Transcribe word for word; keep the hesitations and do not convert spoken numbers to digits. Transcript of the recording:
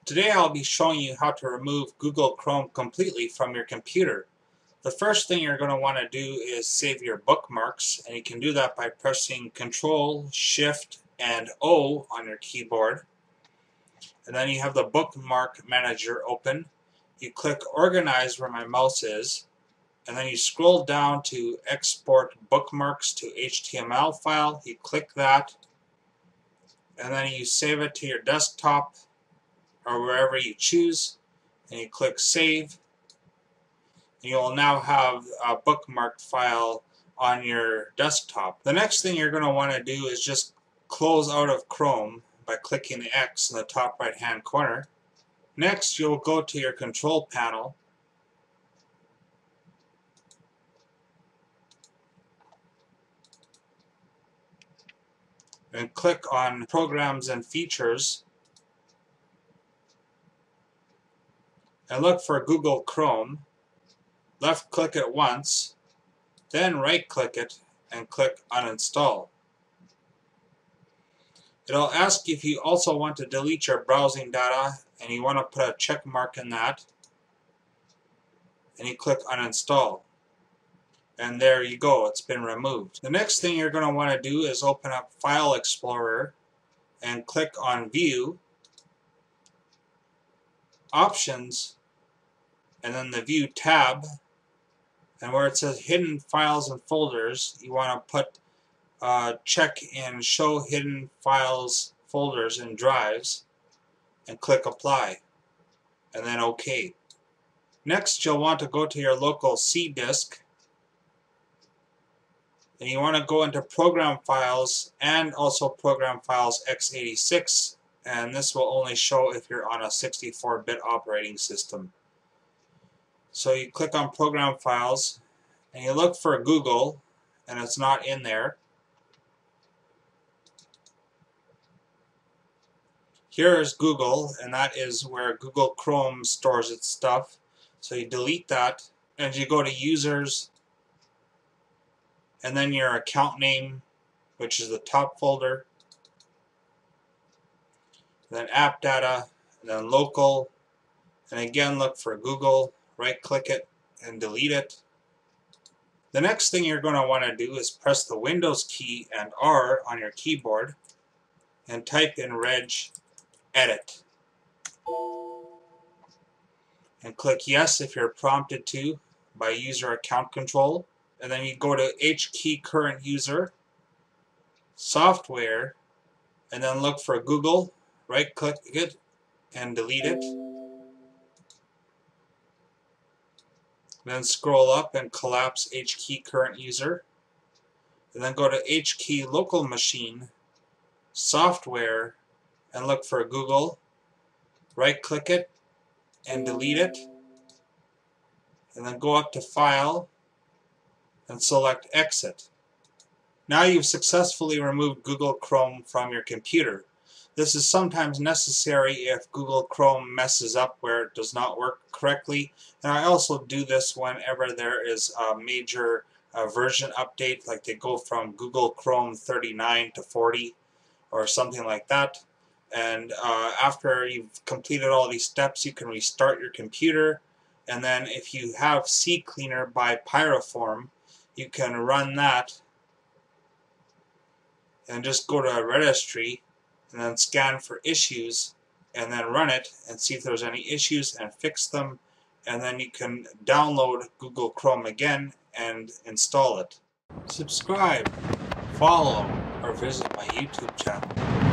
Today I'll be showing you how to remove Google Chrome completely from your computer. The first thing you're going to want to do is save your bookmarks, and you can do that by pressing Control, Shift, and O on your keyboard. And then you have the Bookmark Manager open. You click Organize where my mouse is, and then you scroll down to Export Bookmarks to H T M L file. You click that, and then you save it to your desktop or wherever you choose, and you click Save. And you'll now have a bookmarked file on your desktop. The next thing you're going to want to do is just close out of Chrome by clicking the X in the top right hand corner. Next, you'll go to your control panel and click on Programs and Features and look for Google Chrome. Left click it once, then right click it and click Uninstall. It'll ask if you also want to delete your browsing data, and you want to put a check mark in that, and you click Uninstall. And there you go, it's been removed. The next thing you're going to want to do is open up File Explorer and click on View, Options, and then the View tab. And where it says Hidden Files and Folders, you want to put uh, check in Show Hidden Files, Folders, and Drives, and click Apply, and then OK. Next, you'll want to go to your local C disk, and you want to go into Program Files and also Program Files x eighty-six, and this will only show if you're on a sixty-four bit operating system. So you click on Program Files, and you look for Google, and it's not in there. Here is Google, and that is where Google Chrome stores its stuff. So you delete that, and you go to Users, and then your account name, which is the top folder, then App Data, and then Local, and again look for Google. Right click it and delete it. The next thing you're going to want to do is press the Windows key and R on your keyboard and type in RegEdit. And click Yes if you're prompted to by User Account Control. And then you go to H key Current User, Software, and then look for Google. Right click it and delete it. Then scroll up and collapse H key Current User. And then go to H key Local Machine, Software, and look for Google. Right click it and delete it. And then go up to File and select Exit. Now you've successfully removed Google Chrome from your computer. This is sometimes necessary if Google Chrome messes up where it does not work correctly. And I also do this whenever there is a major uh, version update, like they go from Google Chrome thirty-nine to forty or something like that. And uh, after you've completed all these steps, you can restart your computer. And then if you have CCleaner by Pyroform, you can run that and just go to a registry and then scan for issues, and then run it and see if there's any issues and fix them, and then you can download Google Chrome again and install it. Subscribe, follow, or visit my YouTube channel.